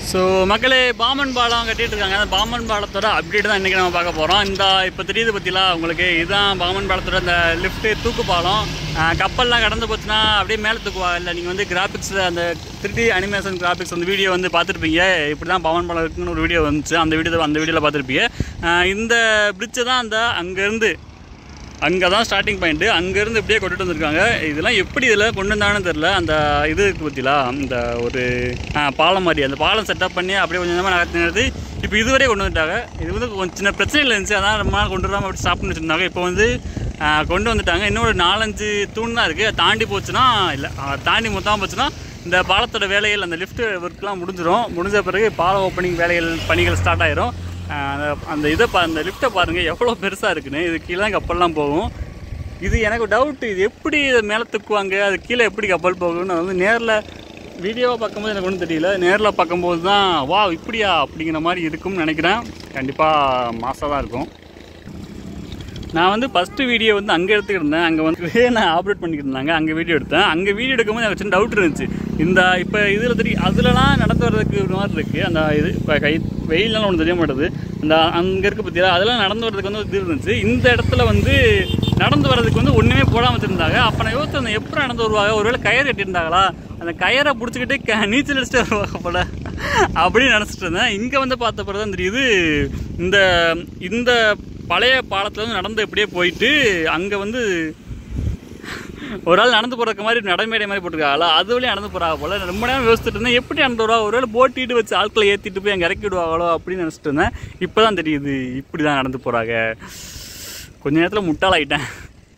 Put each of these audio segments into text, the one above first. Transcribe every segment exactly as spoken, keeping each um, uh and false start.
So மக்களே, பாம்பன் பாலம் கட்டிகிட்டு இருக்காங்க. அந்த பாம்பன் பாலத்தோட அப்டேட் தான் இன்றைக்கி நம்ம பார்க்க போகிறோம். இந்த இப்போ தெரியுது பற்றிலாம் உங்களுக்கு, இதுதான் பாம்பன் பாலத்தோட இந்த லிஃப்ட்டு தூக்கு பாலம். கப்பல்லாம் கடந்து போச்சுன்னா அப்படியே மேலே தூக்குவாங்க. இல்லை நீங்கள் வந்து கிராஃபிக்ஸில் அந்த த்ரீ டி அனிமேஷன் கிராஃபிக்ஸ் அந்த வீடியோ வந்து பார்த்துருப்பீங்க. இப்படி தான் பாம்பன் பாலம் இருக்குன்னு ஒரு வீடியோ வந்துச்சு. அந்த வீடியோ அந்த வீடியோவில் பார்த்துருப்பீங்க. இந்த பிரிட்ஜை தான் அந்த அங்கேருந்து அங்கே தான் ஸ்டார்டிங் பாயிண்ட்டு. அங்கேருந்து இப்படியே கொண்டுட்டு வந்திருக்காங்க. இதெல்லாம் எப்படி இதில் கொண்டு வந்தாங்கன்னு தெரில. அந்த இது இருக்குது பற்றிலாம், இந்த ஒரு பாலம் மாதிரி அந்த பாலம் செட்டப் பண்ணி அப்படியே கொஞ்சம் கொஞ்சமாக நகர்த்தினது இப்போ இதுவரையே கொண்டு வந்துட்டாங்க. இது வந்து கொஞ்சம் சின்ன பிரச்சனைகள் இருந்துச்சு, அதான் ரொம்ப நாள் கொண்டு வராமல் அப்படி ஸ்டாப் பண்ணி வச்சுருந்தாங்க. இப்போ வந்து கொண்டு வந்துட்டாங்க. இன்னும் ஒரு நாலஞ்சு தூண் தான் இருக்குது. தாண்டி போச்சுன்னா இல்லை தாண்டி மொத்தமாக போச்சுன்னா இந்த பாலத்தோட வேலைகள் அந்த லிஃப்ட் ஒர்க்லாம் முடிஞ்சிடும். முடிஞ்ச பிறகு பாலம் ஓப்பனிங் வேலைகள் பணிகள் ஸ்டார்ட் ஆயிரும். அந்த இதை பா அந்த லிஃப்ட்டை பாருங்கள் எவ்வளோ பெருசாக இருக்குன்னு. இது கீழே தான் கப்பல்லாம் போகும். இது எனக்கு டவுட்டு, இது எப்படி இதை மேலே தூக்குவாங்க, அது கீழே எப்படி கப்பல் போகும்னு வந்து நேரில் வீடியோவாக பார்க்கும்போது எனக்கு ஒன்றும் தெரியல. நேரில் பார்க்கும்போது தான் வா இப்படியா அப்படிங்கிற மாதிரி இருக்கும்னு நினைக்கிறேன். கண்டிப்பாக மாசாக தான் இருக்கும். நான் வந்து ஃபஸ்ட்டு வீடியோ வந்து அங்கே எடுத்துக்கிட்டேன். அங்கே வந்து நான் ஆப்ரேட் பண்ணிக்கிட்டு இருந்தாங்க. அங்கே வீடியோ எடுத்தேன். அங்கே வீடியோ எடுக்கும்போது எனக்கு சின்ன டவுட் இருந்துச்சு. இந்த இப்போ இதில் தெரியும் அதிலலாம் நடந்து வர்றதுக்கு ஒரு மாதிரி இருக்குது. அந்த இது இப்போ கை வெயிலெலாம் ஒன்று தெரிய மாட்டேது. அந்த அங்கே இருக்க பற்றியா அதெல்லாம் நடந்து வர்றதுக்கு வந்து இது இருந்துச்சு. இந்த இடத்துல வந்து நடந்து வர்றதுக்கு வந்து ஒன்றுமே போடாமல் வச்சுருந்தாங்க. அப்போ நான் யோசிச்சு எப்படி நடந்து வருவாங்க, ஒருவேளை கயிறு கட்டியிருந்தாங்களா, அந்த கயிறை பிடிச்சிக்கிட்டு க நீச்சல் அடிச்சுட்டு வருவாங்க போல அப்படின்னு நினச்சிட்டு இருந்தேன். இங்கே வந்து பார்த்த பிறகு தான் தெரியுது, இந்த இந்த பழைய பாலத்தில் வந்து நடந்து எப்படியே போயிட்டு அங்கே வந்து ஒரு ஆள் நடந்து போகிறக்கு மாதிரி நடைமேடை மாதிரி போட்டிருக்காங்களா, அது வழியும் நடந்து போகிறாங்க போல். ரொம்ப நேரம் யோசிச்சுட்டு இருந்தேன் எப்படி நடந்து வருவாங்க, ஒருவேளை போட்டிட்டு வச்சு ஆட்களை ஏற்றிட்டு போய் அங்கே இறக்கி விடுவாங்களோ அப்படின்னு நினச்சிட்டு இருந்தேன். இப்போ தான் தெரியுது இப்படி தான் நடந்து போகிறாங்க. கொஞ்ச நேரத்தில் முட்டாளாயிட்டேன்.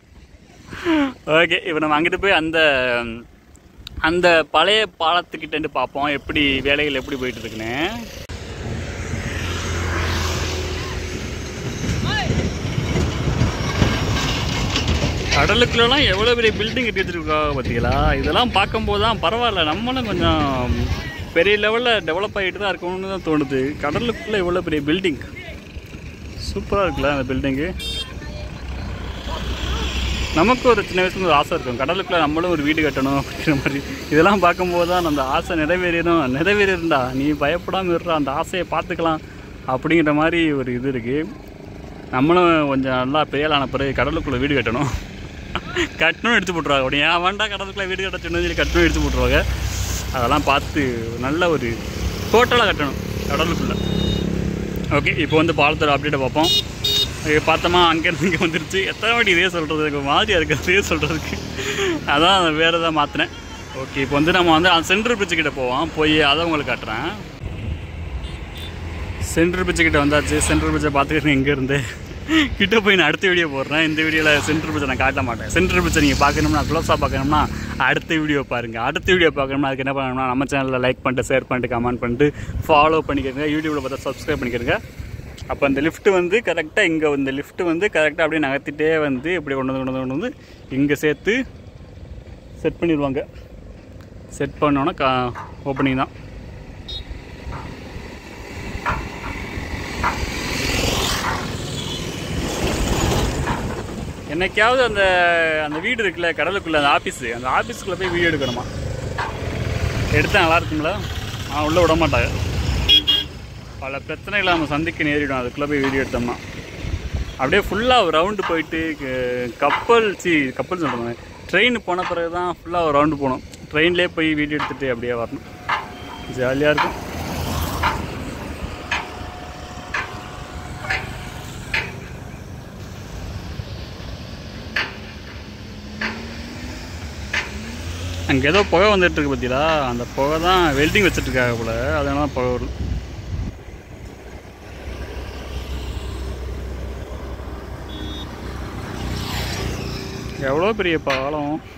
ஓகே, இப்போ நம்ம அங்கிட்டு போய் அந்த அந்த பழைய பாலத்துக்கிட்டேருந்து பார்ப்போம் எப்படி வேலைகள் எப்படி போயிட்டு இருக்குன்னு. கடலுக்குள்ளலாம் எவ்வளோ பெரிய பில்டிங் கட்டி வச்சுருக்காங்க பார்த்தீங்களா. இதெல்லாம் பார்க்கும்போது தான் பரவாயில்ல, நம்மளும் கொஞ்சம் பெரிய லெவலில் டெவலப் ஆகிட்டு தான் இருக்கணும்னு தான் தோணுது. கடலுக்குள்ளே எவ்வளோ பெரிய பில்டிங் சூப்பராக இருக்குல்ல அந்த பில்டிங்கு. நமக்கு ஒரு சின்ன வயசுல ஒரு ஆசை இருக்கும், கடலுக்குள்ளே நம்மளும் ஒரு வீடு கட்டணும் அப்படிங்கிற மாதிரி. இதெல்லாம் பார்க்கும்போது தான் அந்த ஆசை நிறைவேறணும். நிறைவேறிருந்தா நீ பயப்படாமல் இருறா, அந்த ஆசையை பார்த்துக்கலாம் அப்படிங்கிற மாதிரி ஒரு இது இருக்குது. நம்மளும் கொஞ்சம் நல்லா பெரியலான பிறகு கடலுக்குள்ளே வீடு கட்டணும். கட்டணும் எடுத்து போட்டுருவாங்க. அப்படி ஏன் வேண்டாம் கடலுக்குள்ளே வீடு கட்ட சொன்னு சொல்லி கட்டணும் எடுத்து போட்டுருவாங்க. அதெல்லாம் பார்த்து நல்ல ஒரு டோட்டலாக கட்டணும் கடலுக்குள்ளே. ஓகே, இப்போ வந்து பாலத்தோட அப்டேட்டை பார்ப்போம். பார்த்தோமா அங்கேருந்து இங்கே வந்துருச்சு. எத்தனை வாட்டி இதே சொல்கிறதுக்கு மாதிரியாக இருக்குது அதே சொல்கிறதுக்கு. அதான் வேறு எதாவது மாற்றினேன். ஓகே, இப்போ வந்து நம்ம வந்து அந்த சென்ட்ரல் பிரிட்ஜு கிட்டே போவோம். போய் அதை உங்களுக்கு காட்டுறேன். சென்ட்ரல் பிரிட்ஜு கிட்டே வந்தாச்சு. சென்ட்ரல் பிரிட்ஜை பார்த்துக்கிட்டு இங்கேருந்து கிட்டே போய் நான் அடுத்த வீடியோ போடுறேன். இந்த வீடியோவில் சென்ட்ரல் பிரிட்ஜை நான் காட்ட மாட்டேன். சென்ட்ரல் பிரிட்ஜை நீங்கள் பார்க்கணும்னா க்ளோஸாக பார்க்கணும்னா அடுத்த வீடியோ பாருங்கள். அடுத்த வீடியோ பார்க்கணும்னா அதுக்கு என்ன பண்ணணும்னா நம்ம சேனலில் லைக் பண்ணிட்டு ஷேர் பண்ணிட்டு கமெண்ட் பண்ணிட்டு ஃபாலோ பண்ணிக்கிறங்க. யூடியூப்பில் பார்த்தா சப்ஸ்கிரைப் பண்ணிக்கிறங்க. அப்போ அந்த லிஃப்ட்டு வந்து கரெக்டாக இங்கே இந்த லிஃப்ட்டு வந்து கரெக்டாக அப்படியே நகர்த்திட்டே வந்து இப்படி கொண்டு வந்து கொண்டு வந்து கொண்டு வந்து இங்கே சேர்த்து செட் பண்ணிடுவாங்க. செட் பண்ணோன்னா கா ஓப்பனிங் தான். என்னைக்காவது அந்த அந்த வீடு இருக்குல்ல கடலுக்குள்ளே, அந்த ஆஃபீஸு, அந்த ஆஃபீஸுக்குள்ளே போய் வீடியோ எடுக்கணுமா, எடுத்தால் நல்லா இருக்குங்களா? ஆனால் உள்ளே விட மாட்டாங்க. பல பிரச்சனைகளை நம்ம சந்திக்க நேரிடும் அதுக்குள்ளே போய் வீடியோ எடுத்தோம்னா. அப்படியே ஃபுல்லாக ஒரு ரவுண்டு போயிட்டு கப்பல் சி கப்பல் சொல்கிறாங்க ட்ரெயின் போன பிறகு தான் ஃபுல்லாக ஒரு ரவுண்டு போகணும். ட்ரெயின்லேயே போய் வீடியோ எடுத்துகிட்டு அப்படியே வரணும். ஜாலியாக இருக்கும். அங்கே ஏதோ புகை வந்துட்டுருக்கு பார்த்தீங்களா, அந்த புகை தான் வெல்டிங் வச்சுட்ருக்காங்க போல், அதனால தான் புகை வரும். எவ்வளோ பெரிய பாலம்.